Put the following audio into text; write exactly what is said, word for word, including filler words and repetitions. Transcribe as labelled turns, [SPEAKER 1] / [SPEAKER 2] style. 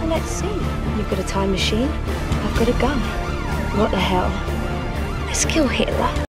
[SPEAKER 1] let's see. You've got a time machine. I've got a gun. What the hell? Let's kill Hitler.